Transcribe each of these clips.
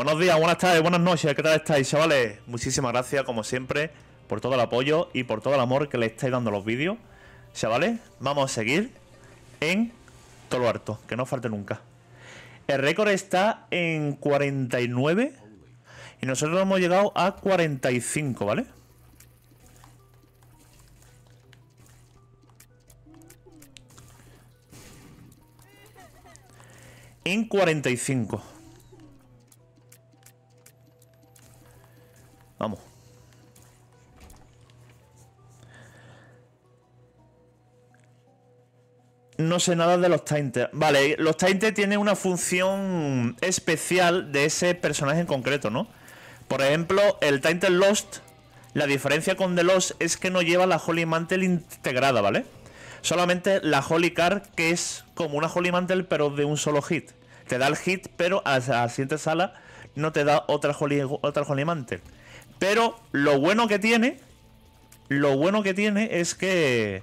Buenos días, buenas tardes, buenas noches, ¿qué tal estáis, chavales? Muchísimas gracias, como siempre, por todo el apoyo y por todo el amor que le estáis dando a los vídeos. Chavales, vamos a seguir en todo lo harto, que no falte nunca. El récord está en 49 y nosotros hemos llegado a 45, ¿vale? En 45. Vamos. No sé nada de los Tainted. Vale, los Tainted tienen una función especial de ese personaje en concreto, ¿no? Por ejemplo, el Tainted Lost, la diferencia con The Lost es que no lleva la Holy Mantle integrada, ¿vale? Solamente la Holy Card, que es como una Holy Mantle, pero de un solo hit. Te da el hit, pero a la siguiente sala no te da otra Holy Mantle. Pero lo bueno que tiene es que...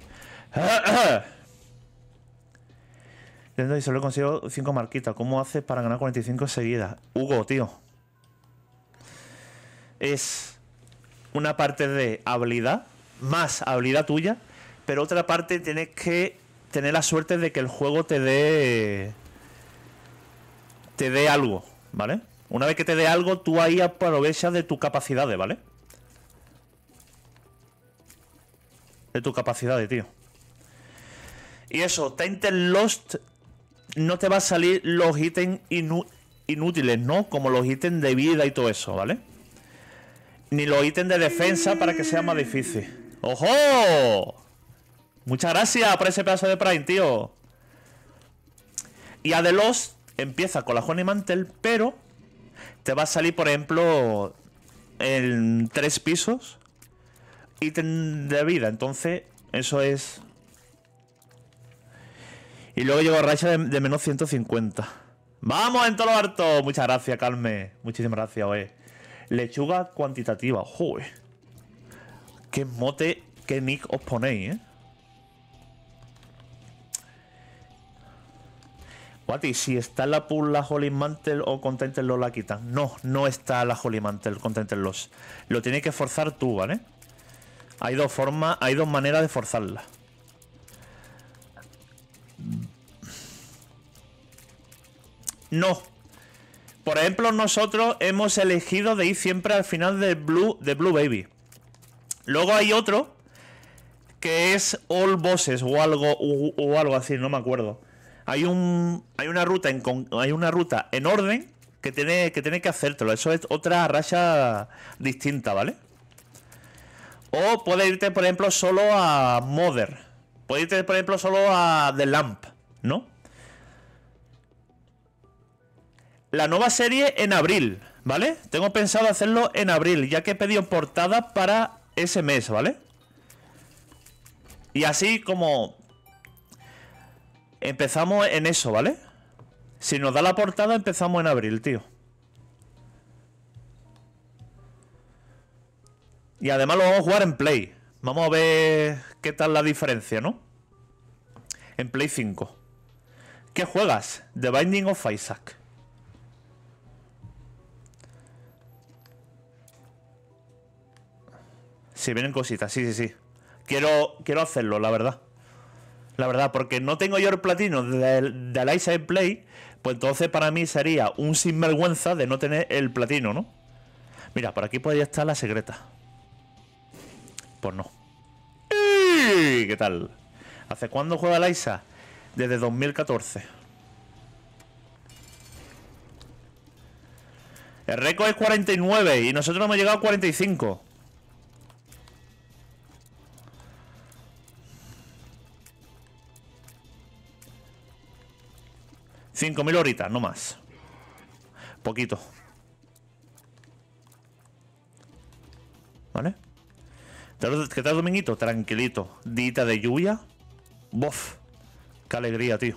y solo he conseguido 5 marquitas. ¿Cómo haces para ganar 45 seguidas? Hugo, tío. Es una parte de habilidad, más habilidad tuya, pero otra parte tienes que tener la suerte de que el juego te dé algo, ¿vale? Una vez que te dé algo, tú ahí aprovechas de tus capacidades, ¿vale? De tus capacidades, tío. Y eso, Tainted Lost, no te va a salir los ítems inútiles, ¿no? Como los ítems de vida y todo eso, ¿vale? Ni los ítems de defensa para que sea más difícil. ¡Ojo! Muchas gracias por ese pedazo de Prime, tío. Y a The Lost empieza con la Holy Mantle, pero te va a salir, por ejemplo, en 3 pisos ítem de vida. Entonces, eso es... Y luego llegó a racha de menos 150. ¡Vamos en todo lo harto! Muchas gracias, Carmen. Muchísimas gracias, oye. Lechuga cuantitativa. ¡Joder! ¡Qué mote, qué nick os ponéis, Guati, si está la pool, la Holy Mantle o Tainted Lost la quitan. No, no está la Holy Mantle con Tainted Lost. Lo tienes que forzar tú, ¿vale? Hay dos formas, hay dos maneras de forzarla. No. Por ejemplo, nosotros hemos elegido de ir siempre al final de Blue Baby. Luego hay otro que es All Bosses o algo así, no me acuerdo. Hay una ruta en orden que tiene que hacértelo. Eso es otra racha distinta, ¿vale? O puedes irte, por ejemplo, solo a Mother. Puedes irte, por ejemplo, solo a The Lamp, ¿no? La nueva serie en abril, ¿vale? Tengo pensado hacerlo en abril, ya que he pedido portada para ese mes, ¿vale? Y así como empezamos en eso, ¿vale? Si nos da la portada, empezamos en abril, tío. Y además lo vamos a jugar en Play. Vamos a ver qué tal la diferencia, ¿no? En Play 5. ¿Qué juegas? The Binding of Isaac. Sí, vienen cositas, sí. Quiero hacerlo, la verdad. La verdad, porque no tengo yo el platino del Isaac Play, pues entonces para mí sería un sinvergüenza de no tener el platino, ¿no? Mira, por aquí podría estar la secreta. Pues no. ¿Qué tal? ¿Hace cuándo juega el Isaac? Desde 2014. El récord es 49 y nosotros hemos llegado a 45. $5.000 horitas, no más. Poquito. ¿Vale? ¿Qué tal, Dominguito? Tranquilito. Dita de lluvia. Bof. Qué alegría, tío.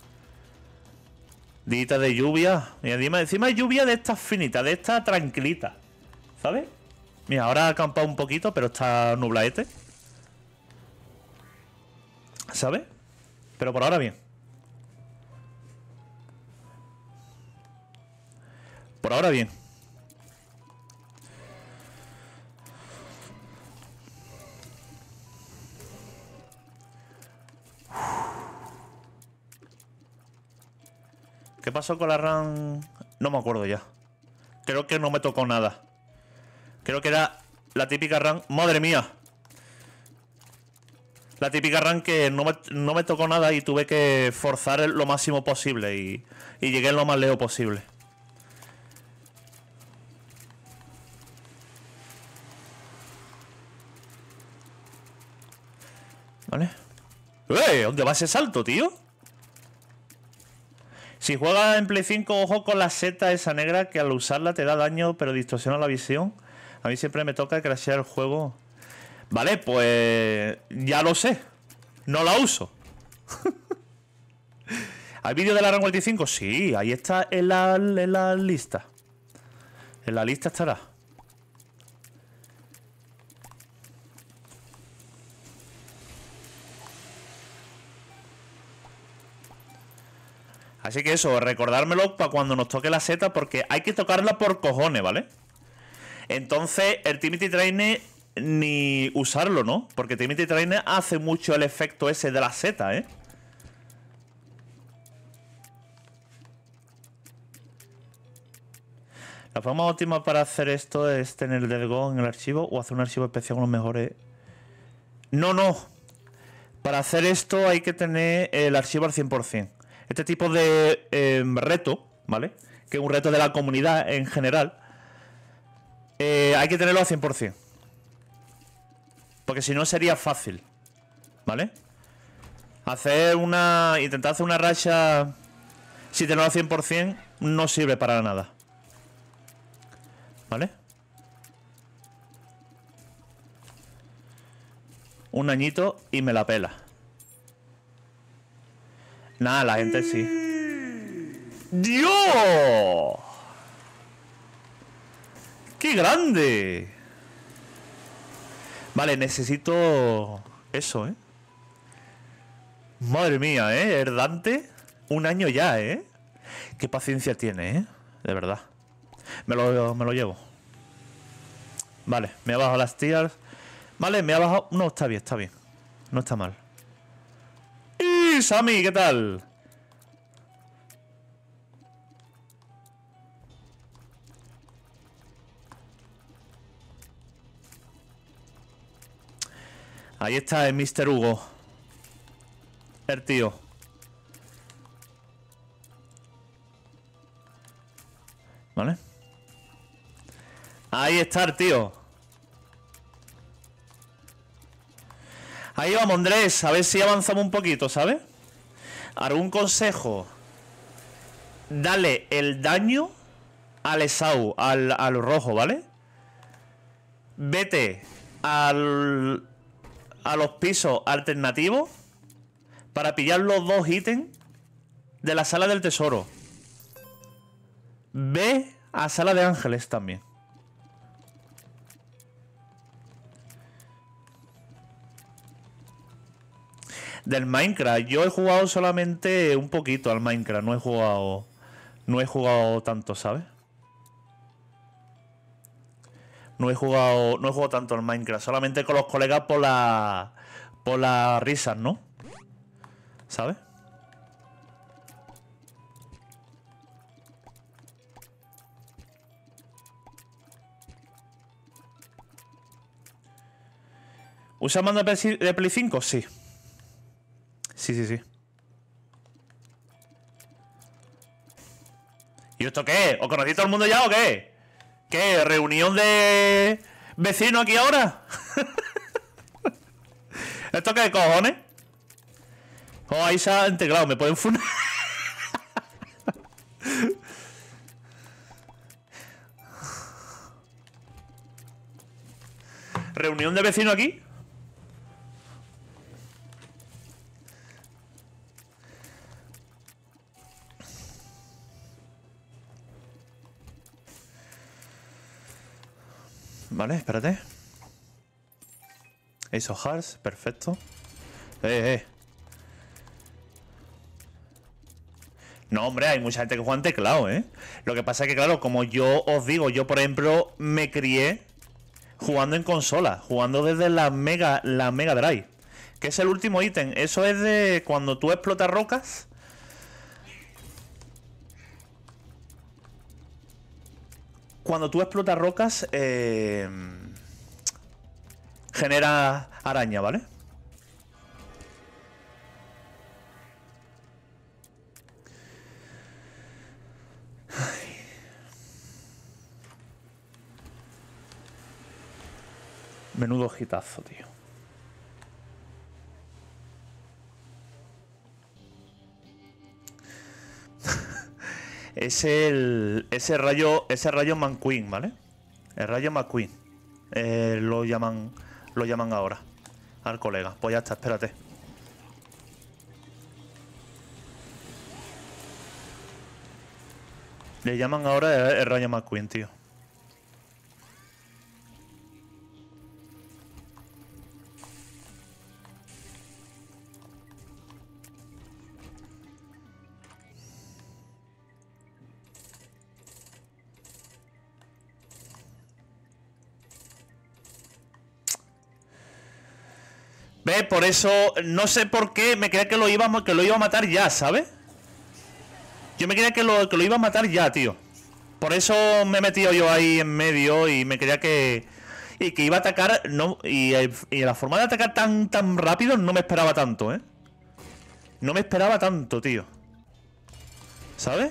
Dita de lluvia. Y encima lluvia de estas finitas, de esta tranquilita. ¿Sabes? Mira, ahora ha acampado un poquito, pero está nublaete. ¿Sabes? Pero por ahora bien. Por ahora bien. ¿Qué pasó con la run? No me acuerdo ya. Creo que no me tocó nada. Creo que era la típica run... ¡Madre mía! La típica run que no me tocó nada y tuve que forzar lo máximo posible y llegué lo más lejos posible. ¿Vale? ¿Dónde va ese salto, tío? Si juegas en Play 5, ojo con la seta esa negra que al usarla te da daño pero distorsiona la visión. A mí siempre me toca crashear el juego. Vale, pues ya lo sé. No la uso. ¿Hay vídeo de la Run 45? Sí, ahí está en la lista. En la lista estará. Así que eso, recordármelo para cuando nos toque la seta, porque hay que tocarla por cojones, ¿vale? Entonces, el Timothy Trainer ni usarlo, ¿no? Porque Timothy Trainer hace mucho el efecto ese de la seta, ¿eh? La forma óptima para hacer esto es tener el DDGO en el archivo o hacer un archivo especial con los mejores... No. Para hacer esto hay que tener el archivo al 100%. Este tipo de reto, ¿vale? Que es un reto de la comunidad en general. Hay que tenerlo al 100%. Porque si no sería fácil, ¿vale? Intentar hacer una racha sin tenerlo al 100% no sirve para nada. ¿Vale? Un añito y me la pela. Nada, la gente sí. ¡Dios! ¡Qué grande! Vale, necesito eso, ¿eh? Madre mía, ¿eh? El Dante, un año ya, ¿eh? Qué paciencia tiene, ¿eh? De verdad. Me lo llevo. Vale, me ha bajado las tiers. Vale, me ha bajado... No, está bien, está bien. No está mal. ¡Y Sammy! ¿Qué tal? Ahí está el Mr. Hugo. El tío. ¿Vale? Ahí está el tío. Ahí vamos, Andrés. A ver si avanzamos un poquito, ¿sabes? ¿Algún consejo? Dale el daño al Esau, al rojo, ¿vale? Vete a los pisos alternativos para pillar los 2 ítems de la sala del tesoro. Ve a sala de ángeles también. Del Minecraft, yo he jugado solamente un poquito al Minecraft, no he jugado tanto, ¿sabes? No he jugado tanto al Minecraft, solamente con los colegas por las risas, ¿no? ¿Sabes? ¿Usa mando de Play 5? Sí. Sí. ¿Y esto qué? ¿Os conocéis todo el mundo ya o qué? ¿Qué? ¿Reunión de vecinos aquí ahora? ¿Esto qué cojones? Oh, ahí se ha integrado, me pueden funar. ¿Reunión de vecinos aquí? Vale, espérate. Ace of Hearts, perfecto. No, hombre, hay mucha gente que juega en teclado, ¿eh? Lo que pasa es que, claro, como yo os digo, yo, por ejemplo, me crié jugando en consola, jugando desde la Mega Drive, que es el último ítem. Eso es de cuando tú explotas rocas. Cuando tú explotas rocas, genera araña, ¿vale? Menudo hitazo, tío. Ese rayo McQueen, ¿vale? El rayo McQueen. Lo llaman ahora al colega. Pues ya está, espérate. Le llaman ahora el rayo McQueen, tío. ¿Ves? Por eso, no sé por qué, me creía que lo iba a matar ya, ¿sabes? Yo me creía que lo iba a matar ya, tío. Por eso me he metido yo ahí en medio y me creía que... Y que iba a atacar... No, y la forma de atacar tan rápido no me esperaba tanto, ¿eh? No me esperaba tanto, tío. ¿Sabes?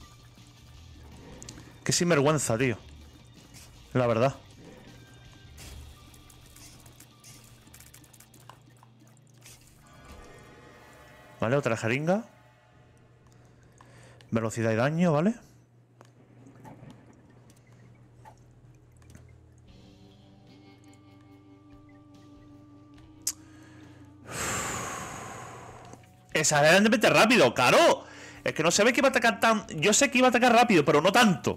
Qué sinvergüenza, tío. La verdad. Vale, otra jeringa. Velocidad y daño, ¿vale? Exageradamente rápido, claro. Es que no se ve que iba a atacar tan... Yo sé que iba a atacar rápido, pero no tanto.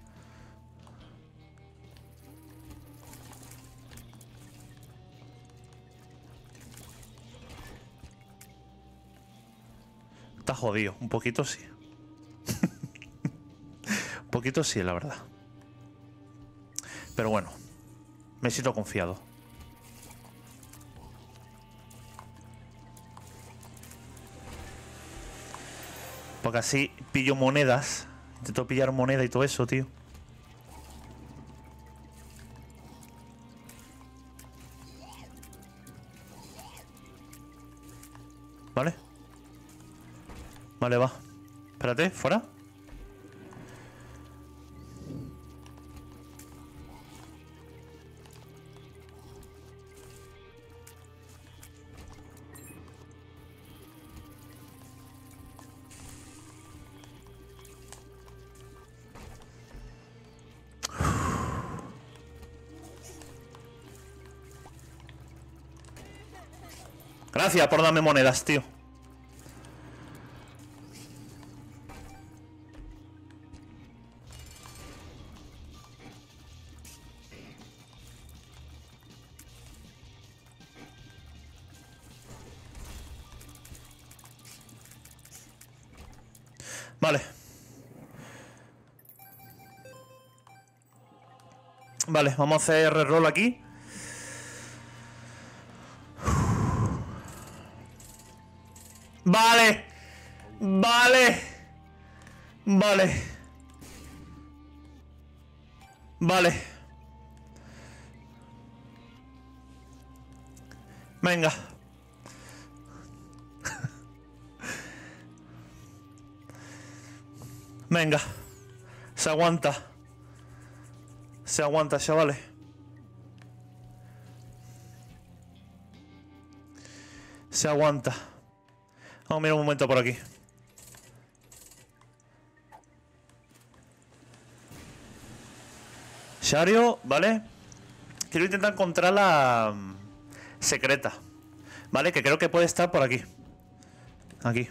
Está jodido, un poquito sí. Un poquito sí, la verdad. Pero bueno, me siento confiado. Porque así pillo monedas. Intento pillar moneda y todo eso, tío. ¿Vale? Vale, va. Espérate, fuera. Gracias por darme monedas, tío. Vale. Vale, vamos a hacer reroll aquí. Vale. Vale. Vale. Vale. Venga. Venga. Se aguanta. Se aguanta, chavales. Se aguanta. Vamos a mirar un momento por aquí. Shario, ¿vale? Quiero intentar encontrar la secreta. ¿Vale? Que creo que puede estar por aquí. Aquí.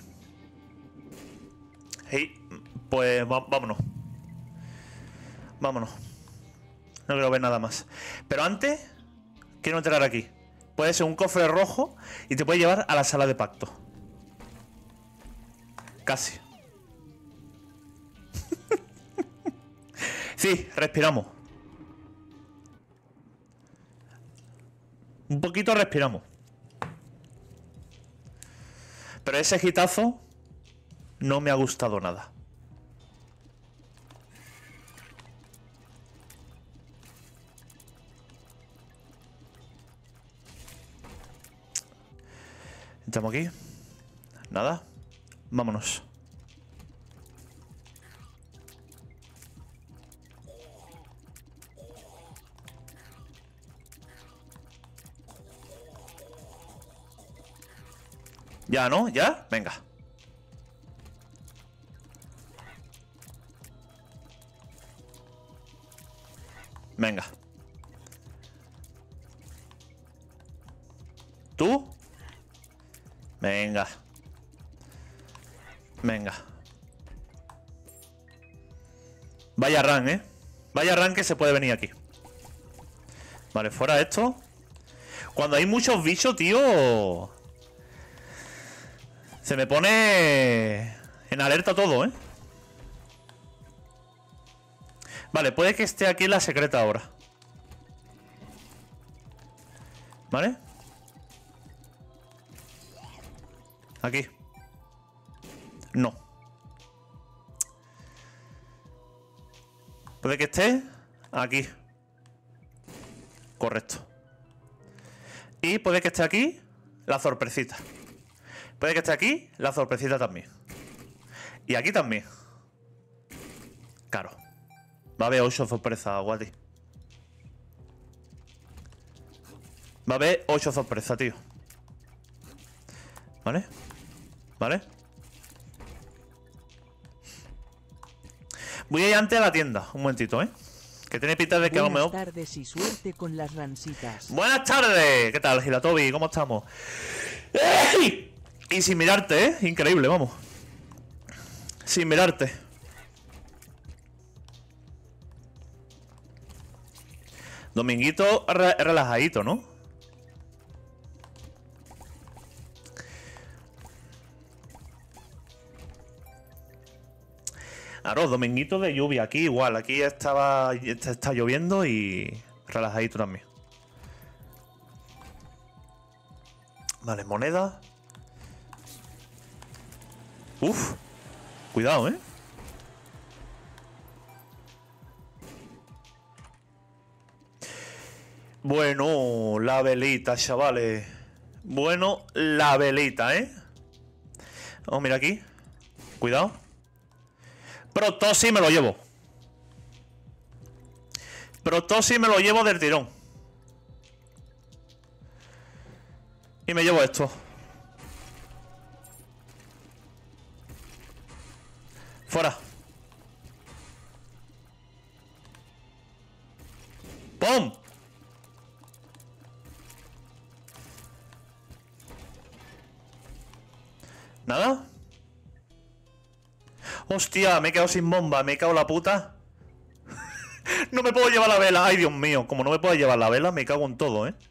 Hey, pues vámonos. Vámonos. No quiero ver nada más. Pero antes, quiero entrar aquí. Puede ser un cofre rojo y te puede llevar a la sala de pacto. Casi. Sí, respiramos. Un poquito respiramos. Pero ese hitazo no me ha gustado nada. Estamos aquí. Nada. Vámonos. Ya, ¿no? ¿Ya? Venga. Venga. ¿Tú? Venga. Venga. Vaya run, ¿eh? Vaya run que se puede venir aquí. Vale, fuera esto. Cuando hay muchos bichos, tío, se me pone en alerta todo, ¿eh? Vale, puede que esté aquí la secreta ahora. ¿Vale? Aquí. No. Puede que esté aquí. Correcto. Y puede que esté aquí la sorpresita. Puede que esté aquí la sorpresita también. Y aquí también. Claro. Va a haber 8 sorpresas, Guati. Va a haber 8 sorpresas, tío. ¿Vale? ¿Vale? Voy a ir antes a la tienda. Un momentito, ¿eh? Que tiene pinta de que a lo mejor... Buenas tardes y suerte con las ransitas. Buenas tardes. ¿Qué tal, Giratobi? ¿Cómo estamos? ¡Ey! Y sin mirarte, ¿eh? Increíble, vamos. Sin mirarte. Dominguito relajadito, ¿no? Claro, dominguito de lluvia. Aquí igual. Aquí está lloviendo y relajadito también. Vale, moneda. Uf. Cuidado, ¿eh? Bueno, la velita, chavales. Bueno, la velita, ¿eh? Vamos, mira aquí. Cuidado. Protosi me lo llevo. Protosi me lo llevo del tirón. Y me llevo esto. Fuera. ¡Pum! ¿Nada? Hostia, me he quedado sin bomba. Me he quedado la puta. No me puedo llevar la vela. Ay, Dios mío. Como no me puedo llevar la vela, me cago en todo, ¿eh?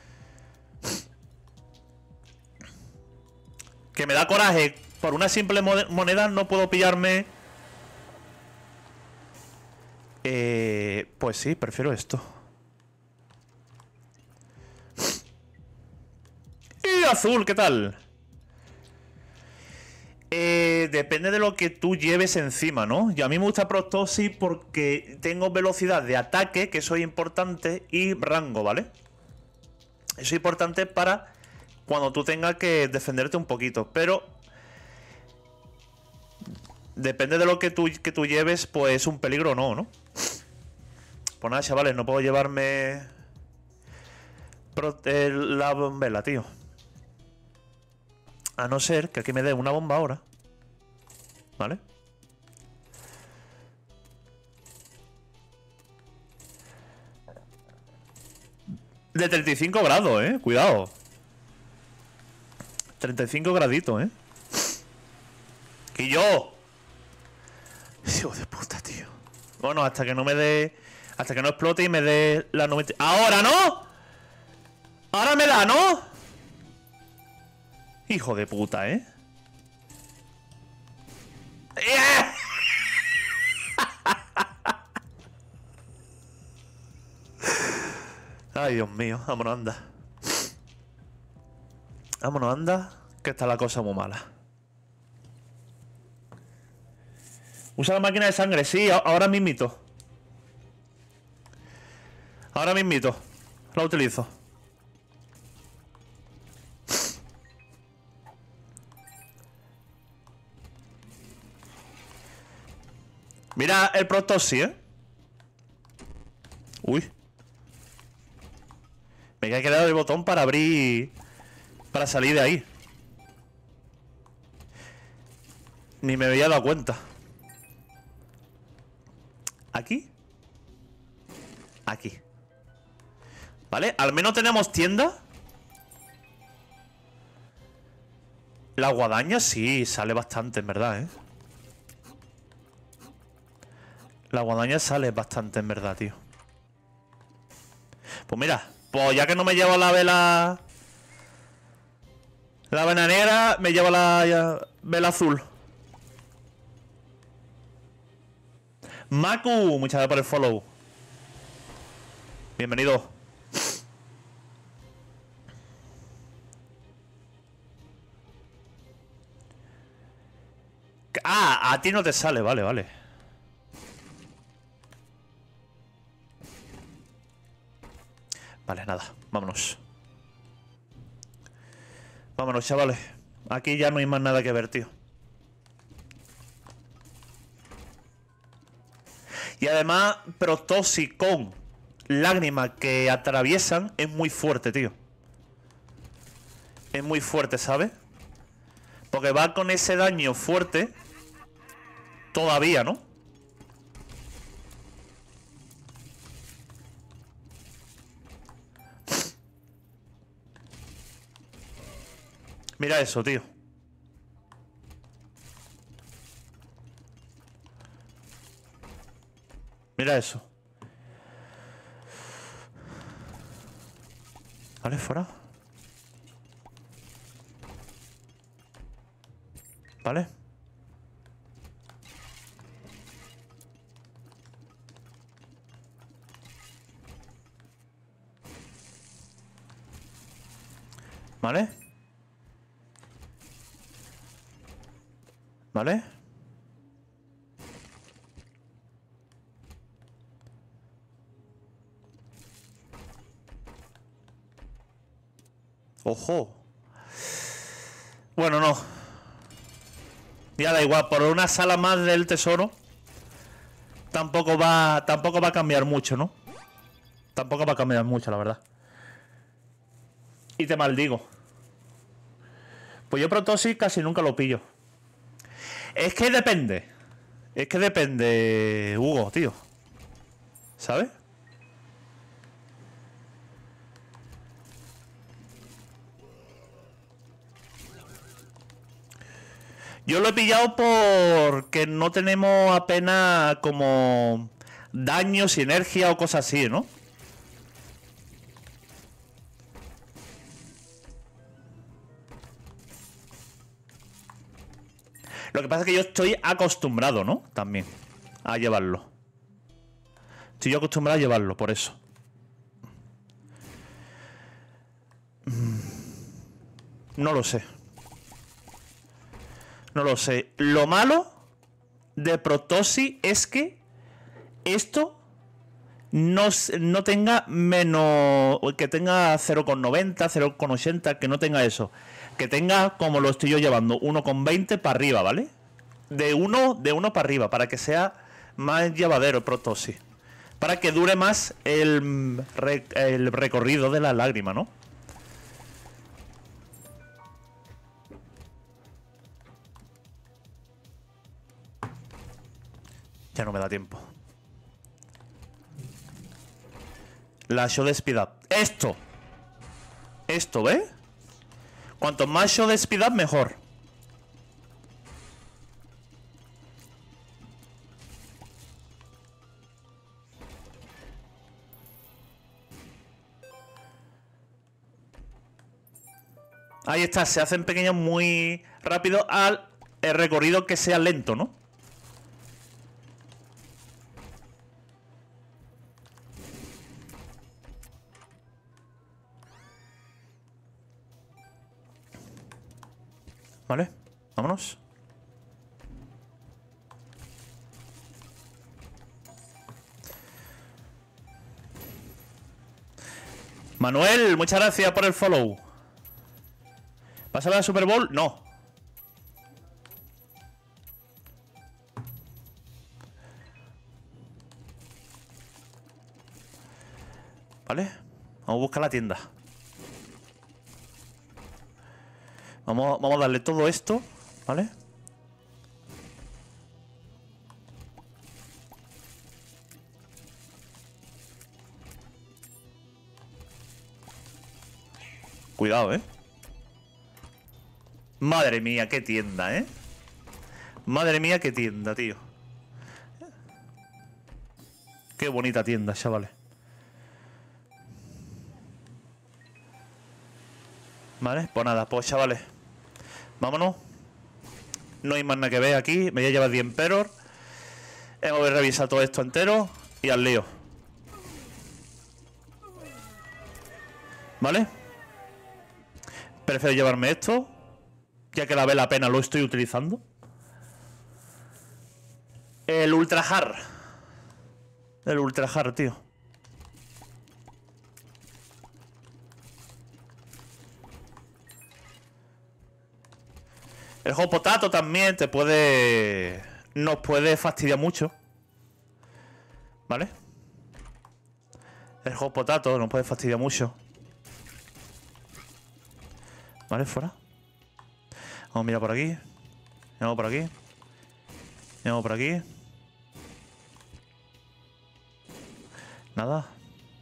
Que me da coraje. Por una simple moneda no puedo pillarme... Pues sí, prefiero esto. Y azul, ¿qué tal? Depende de lo que tú lleves encima, ¿no? Y a mí me gusta Protosi porque tengo velocidad de ataque, que eso es importante, y rango, ¿vale? Eso es importante para cuando tú tengas que defenderte un poquito, pero depende de lo que tú lleves, pues es un peligro o no, ¿no? Pues nada, chavales, no puedo llevarme la bombela, tío. A no ser que aquí me dé una bomba ahora. ¿Vale? De 35 grados, Cuidado. 35 graditos, Y yo. Hijo de puta, tío. Bueno, hasta que no me dé... Hasta que no explote y me dé la 90... ¡Ahora no! ¡Ahora me da, no! Hijo de puta, ¡Yeah! Ay, Dios mío. Vámonos, anda. Vámonos, anda. Que está la cosa muy mala. Usa la máquina de sangre. Sí, ahora mismito. Ahora mismito. La utilizo. Mira el Protosi, ¿eh? Uy. Me queda que dar el botón para abrir... Para salir de ahí. Ni me había dado cuenta. ¿Aquí? Aquí. ¿Vale? Al menos tenemos tienda. La guadaña sí, sale bastante, en verdad, ¿eh? La guadaña sale bastante, en verdad, tío. Pues mira, pues ya que no me llevo la vela... La vela negra, me llevo la vela azul. Maku, muchas gracias por el follow. Bienvenido. Ah, a ti no te sale, vale, vale. Vale, nada, vámonos. Vámonos, chavales. Aquí ya no hay más nada que ver, tío. Y además, Protosi con lágrimas que atraviesan es muy fuerte, tío. Es muy fuerte, ¿sabes? Porque va con ese daño fuerte todavía, ¿no? Mira eso, tío. Mira eso. Vale, fuera. Vale. Vale. Vale. Ojo. Bueno, no. Ya da igual, por una sala más del tesoro tampoco va a cambiar mucho, ¿no? Tampoco va a cambiar mucho, la verdad. Y te maldigo. Pues yo Protosi casi nunca lo pillo. Es que depende. Es que depende, Hugo, tío. ¿Sabes? Yo lo he pillado porque no tenemos apenas como daño, sinergia o cosas así, ¿no? Lo que pasa es que yo estoy acostumbrado, ¿no? También a llevarlo. Estoy yo acostumbrado a llevarlo, por eso. No lo sé. No lo sé. Lo malo de Protosi es que esto no tenga menos... Que tenga 0,90, 0,80, que no tenga eso. Que tenga, como lo estoy yo llevando, 1,20 para arriba, ¿vale? De 1 para arriba, para que sea más llevadero el Protosi. Para que dure más el recorrido de la lágrima, ¿no? Ya no me da tiempo. La show de speed up. Esto, ¿ves? Cuanto más show de speed up, mejor. Ahí está, se hacen pequeños muy rápido al recorrido que sea lento, ¿no? Vale, vámonos. Manuel, muchas gracias por el follow. ¿Vas a ver la Super Bowl? No. ¿Vale? Vamos a buscar la tienda. Vamos a darle todo esto, ¿vale? Cuidado, ¿eh? Madre mía, qué tienda, ¿eh? Madre mía, qué tienda, tío. Qué bonita tienda, chavales. Vale, pues nada, pues chavales, vámonos. No hay más nada que ver aquí. Me voy a llevar 10 emperos. Hemos revisado todo esto entero y al lío. ¿Vale? Prefiero llevarme esto, ya que la vela apenas lo estoy utilizando. El Ultra Hard. El Ultra Hard, tío. El Hot Potato también te puede... Nos puede fastidiar mucho. ¿Vale? El Hot Potato nos puede fastidiar mucho. ¿Vale? Fuera. Vamos a mirar por aquí. Vamos por aquí. Vamos por aquí. Nada.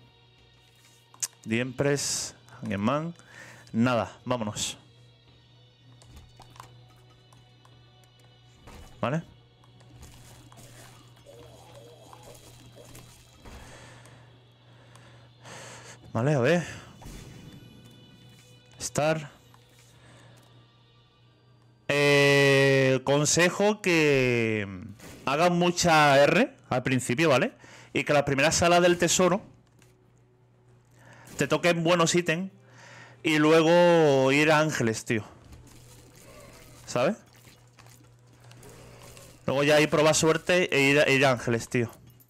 Diempress. Hangman. Nada. Vámonos. ¿Vale? Vale, a ver. Star. Consejo que hagan mucha R al principio, ¿vale? Y que la primera sala del tesoro te toquen buenos ítems y luego ir a ángeles, tío. ¿Sabes? Luego ya ahí probar suerte e ir a ángeles, tío.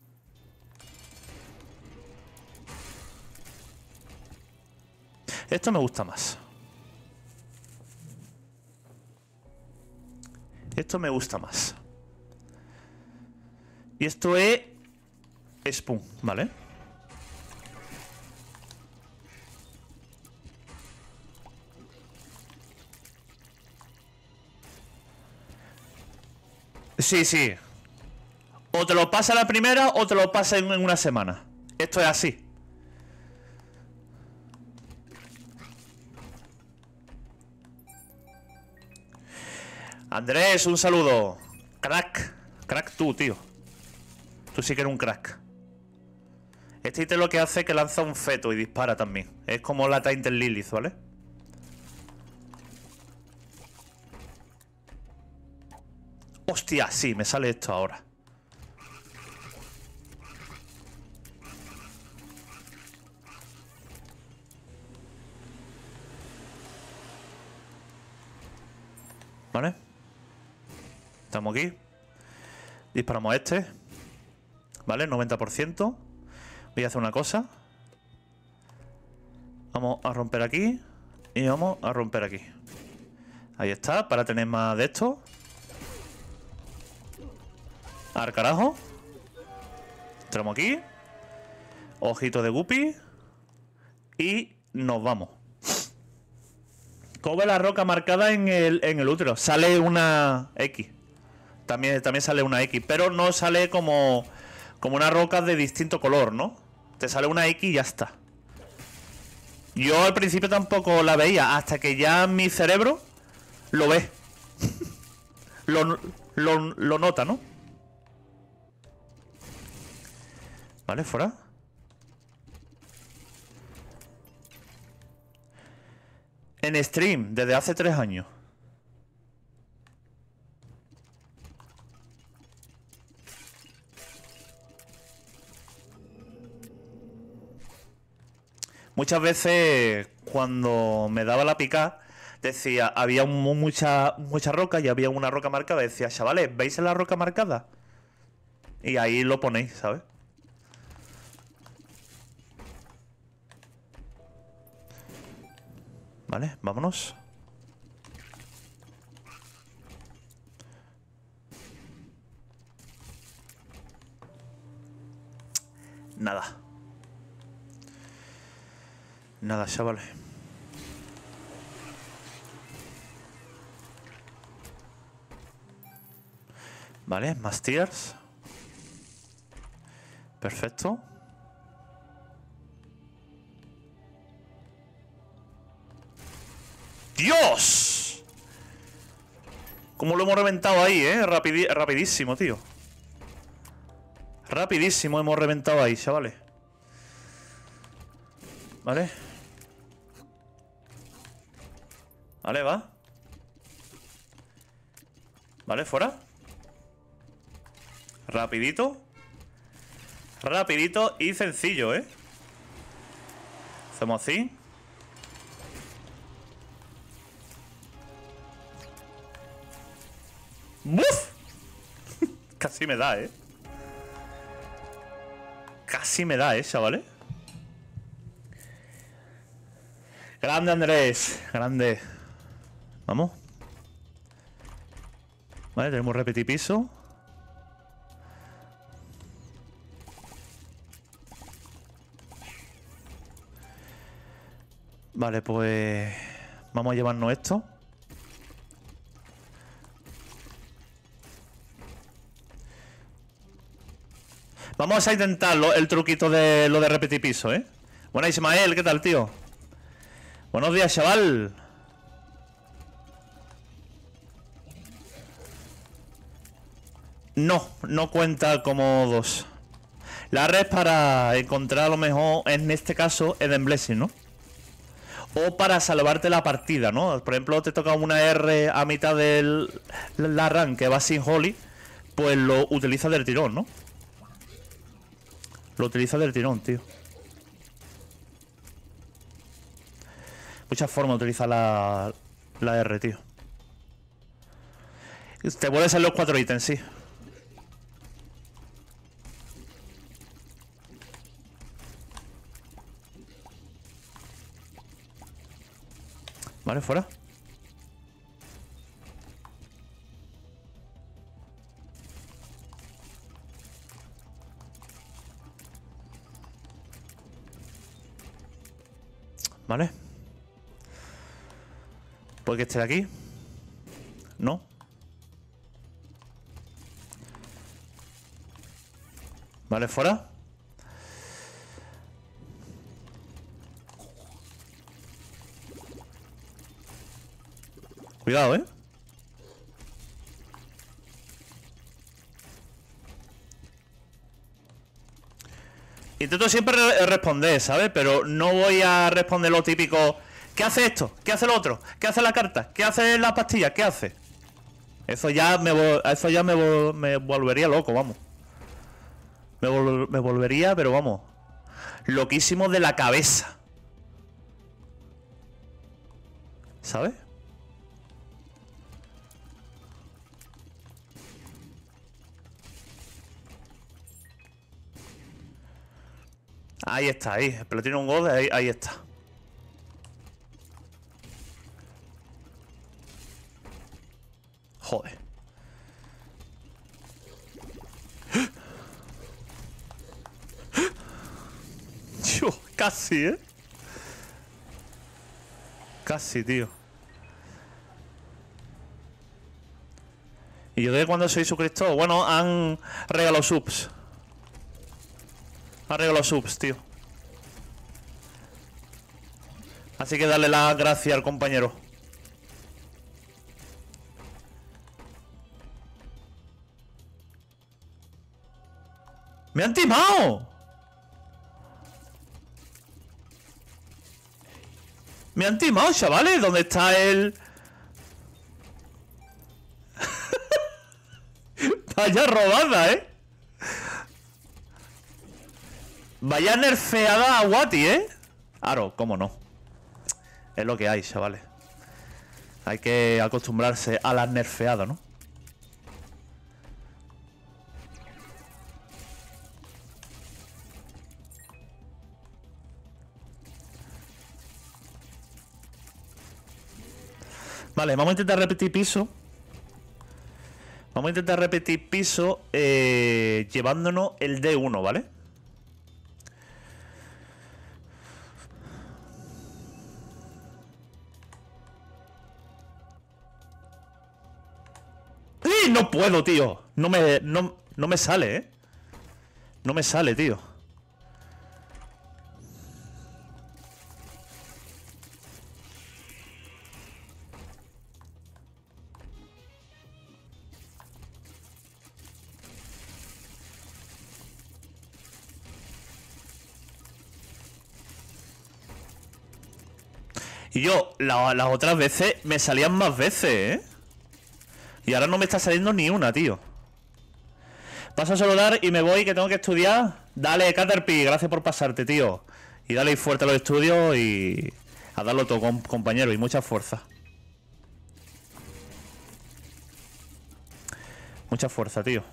Esto me gusta más. Esto me gusta más. Y esto es Spoon, ¿vale? Sí, sí. O te lo pasa la primera o te lo pasa en una semana. Esto es así. Andrés, un saludo. Crack. Crack tú, tío. Tú sí que eres un crack. Este ítem lo que hace es que lanza un feto y dispara también. Es como la Tainted Lilith, ¿vale? Hostia, sí, me sale esto ahora. ¿Vale? Estamos aquí. Disparamos a este. ¿Vale? 90%. Voy a hacer una cosa. Vamos a romper aquí. Y vamos a romper aquí. Ahí está, para tener más de esto. Al carajo. Entramos aquí. Ojito de guppy. Y nos vamos. Cobre la roca marcada en el útero. Sale una X. También sale una X. Pero no sale como una roca de distinto color, ¿no? Te sale una X y ya está. Yo al principio tampoco la veía. Hasta que ya mi cerebro lo ve. lo nota, ¿no? Vale, fuera. En stream, desde hace 3 años. Muchas veces, cuando me daba la pica, decía, había mucha roca y había una roca marcada. Decía, chavales, ¿veis la roca marcada? Y ahí lo ponéis, ¿sabes? Vale, vámonos. Nada. Nada, chavales. Vale, más tiers. Perfecto. ¡Dios! Cómo lo hemos reventado ahí, rapidísimo, tío. Rapidísimo hemos reventado ahí, chavales. Vale. Vale, va. Vale, fuera. Rapidito. Rapidito y sencillo, ¿eh? Hacemos así. ¡Buf! Casi me da, ¿eh? Casi me da, chavales. Grande, Andrés. Grande. Vamos. Vale, tenemos repetir piso. Vale, pues... vamos a llevarnos esto. Vamos a intentarlo, el truquito de lo de repetir piso, ¿eh? Buenas, Ismael, ¿qué tal, tío? Buenos días, chaval. No, no cuenta como dos. La red para encontrar a lo mejor, en este caso, el Blessing, ¿no? O para salvarte la partida, ¿no? Por ejemplo, te toca una R a mitad de la run que va sin Holy, pues lo utiliza del tirón, ¿no? Lo utiliza del tirón, tío. Muchas formas de utilizar la R, tío. Te pueden ser los 4 ítems, sí. Vale, fuera. Vale. ¿Puede que esté de aquí? No. Vale, fuera. Cuidado, ¿eh? Intento siempre responder, ¿sabes? Pero no voy a responder lo típico. ¿Qué hace esto? ¿Qué hace lo otro? ¿Qué hace la carta? ¿Qué hace la pastilla? ¿Qué hace? Eso ya me volvería loco, vamos. Me volvería, pero vamos, loquísimo de la cabeza. ¿Sabes? Ahí está, ahí. El Platinum Gold, ahí está. Joder. Dios, casi, ¿eh? Casi, tío. ¿Y yo de cuándo soy suscriptor? Bueno, han regalado subs. Han regalado subs, tío. Así que dale las gracias al compañero. ¡Me han timado! ¡Me han timado, chavales! ¿Dónde está el...? Vaya robada, ¿eh? Vaya nerfeada a Wati, ¿eh? Claro, cómo no. Es lo que hay, chavales. Hay que acostumbrarse a las nerfeadas, ¿no? Vale, vamos a intentar repetir piso. Vamos a intentar repetir piso llevándonos el D1, ¿vale? no puedo, tío. No me sale, ¿eh? No me sale, tío. Y yo, las otras veces me salían más veces, ¿eh? Y ahora no me está saliendo ni una, tío. Paso a saludar y me voy, que tengo que estudiar. Dale, Caterpie, gracias por pasarte, tío. Y dale fuerte a los estudios y a darlo todo, compañero, y mucha fuerza. Mucha fuerza, tío.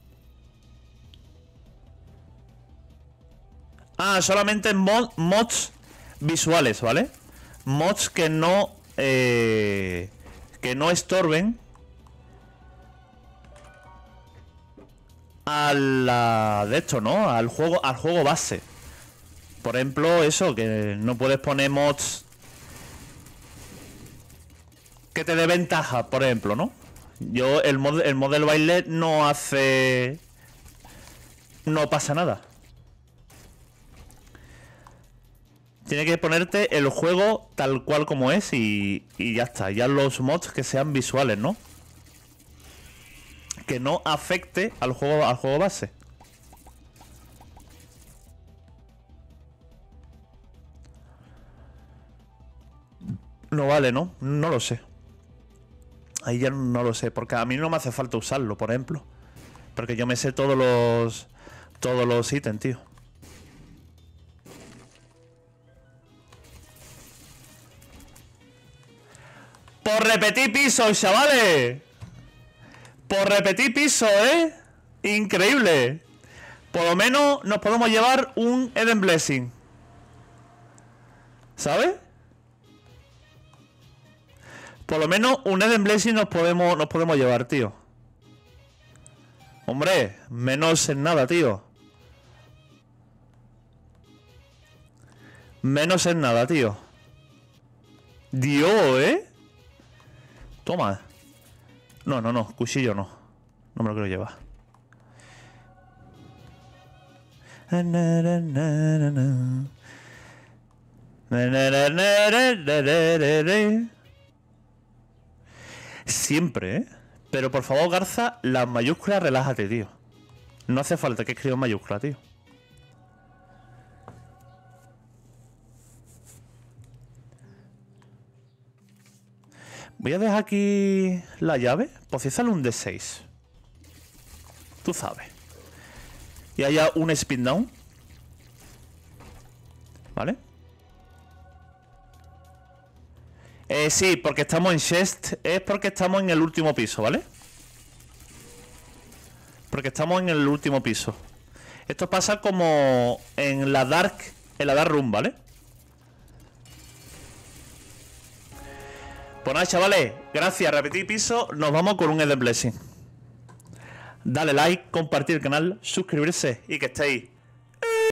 Ah, solamente en mods visuales, ¿vale? Mods que no estorben a la de esto, ¿no? Al juego base. Por ejemplo, eso, que no puedes poner mods que te dé ventaja, por ejemplo, ¿no? Yo el mod del baile no hace, no pasa nada. Tiene que ponerte el juego tal cual como es y ya está. Ya los mods que sean visuales, ¿no? Que no afecte al juego base. No vale, ¿no? No lo sé. Ahí ya no lo sé, porque a mí no me hace falta usarlo, por ejemplo. Porque yo me sé todos los ítems, tío. Por repetir pisos, chavales. Por repetir pisos, ¿eh? Increíble. Por lo menos nos podemos llevar un Eden Blessing. ¿Sabes? Por lo menos un Eden Blessing nos podemos llevar, tío. Hombre, menos en nada, tío. Menos en nada, tío. Dios, ¿eh? Toma. No, cuchillo no. No me lo quiero llevar. Siempre, ¿eh? Pero por favor, Garza, las mayúsculas, relájate, tío. No hace falta que escriba en mayúsculas, tío. Voy a dejar aquí la llave. Por si sale un D6. Tú sabes. Y haya un spin down. ¿Vale? Sí, porque estamos en chest. Es porque estamos en el último piso, ¿vale? Porque estamos en el último piso. Esto pasa como en la Dark Room, ¿vale? Pues nada, chavales, gracias, repetir piso. Nos vamos con un Eden Blessing. Dale like, compartir el canal, suscribirse y que estéis